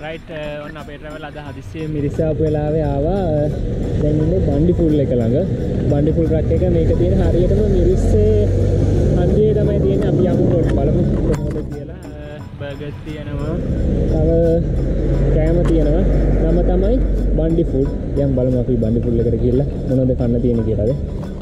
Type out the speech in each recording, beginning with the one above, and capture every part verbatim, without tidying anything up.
right ඔන්න අපේ travel අද හදිස්සියෙන් මිරිස්සා ආපු වෙලාවේ ආවා දැන් ඉන්නේ බන්ඩි ෆුල් එක ළඟ බන්ඩි ෆුල් ට්‍රක් එක මේක තියෙන හරියටම මිරිස්සේ හන්දියේ තමයි තියෙන්නේ අපි යමු පොඩ් බලමු කොහොමද කියලා බර්ගර්ස් තියෙනවා තව කෑම තියෙනවා නම තමයි බන්ඩි ෆුල් දැන් බලමු අපි බන්ඩි ෆුල් එකට ගිහලා මොනවද කන්න තියෙන්නේ කියලාද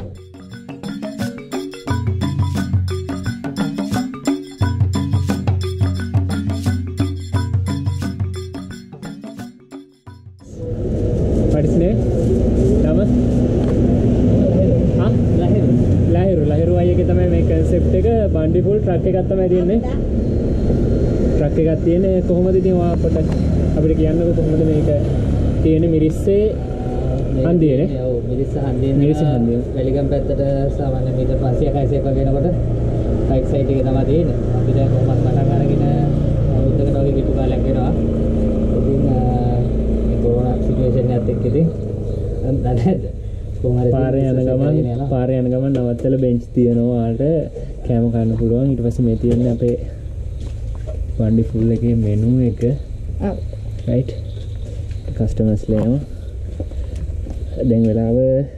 බන්ඩි ෆුල් ට්‍රක් එකක් තමයි තියෙන්නේ ට්‍රක් එකක් තියෙන්නේ කොහොමද ඉතින් ඔයාපට අපිට කියන්නකෝ කොහොමද මේක තියෙන්නේ මිරිස්සේ හන්දියේනේ ඔව් මිරිස්ස හන්දියේ මිරිස්ස හන්දියේ වැලිගම් පැත්තට සාමාන්‍ය මීටර් පන්සිය හයසියක් වගේ යනකොට රයිට් සයිඩ් එකේ තමයි තියෙන්නේ අපි දැන් කොහොමද පටන් අරගෙන උද්දකට වගේ කිට්ටු කාලයක් වෙනවා ඉතින් මේ කොරෝනා සිටුේෂන් එකත් එක්ක ඉතින් අන්තනද පාරේ යන ගමන් පාරේ යන ගමන් නවත්තලා බෙන්ච් තියෙනවා ඔයාලට කෑම කන්න පුළුවන් ඊට පස්සේ මේ තියෙන්නේ අපේ බන්ඩි ෆුල් එකේ මෙනු එක ඔව් රයිට් කස්ටමර්ස් ලේනවා දැන් වෙලාව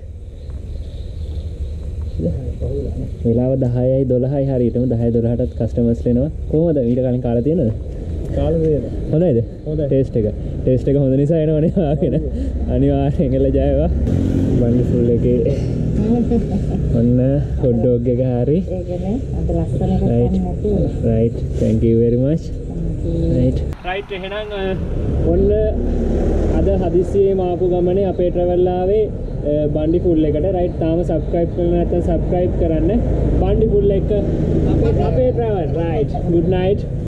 වෙලාව දහයයි දොළහයි හරියටම දහය දොළහටත් කස්ටමර්ස් ලේනවා කොහොමද ඊට කලින් කාලා තියෙනවද කාලා තියෙනවා හොඳයිද හොඳයි ටේස්ට් එක ටේස්ට් එක හොඳ නිසා එනවනේ ආගෙන අනිවාර්යෙන් එළ ජයවා බන්ඩි ෆුල් එකේ ඔන්න හොට් ඩොග් එක හරි ඒකනේ අද ලස්සන එකක් නැති right thank you very much right right එහෙනම් ඔන්න අද හදිස්සියේ මාපු ගමනේ අපේ ට්‍රැවල් ආවේ බන්ඩි ෆුල් එකට රයිට් තාම subscribe කරලා නැත්නම් subscribe කරන්න බන්ඩි ෆුල් එක අපේ අපේ ට්‍රැවල් රයිට් good night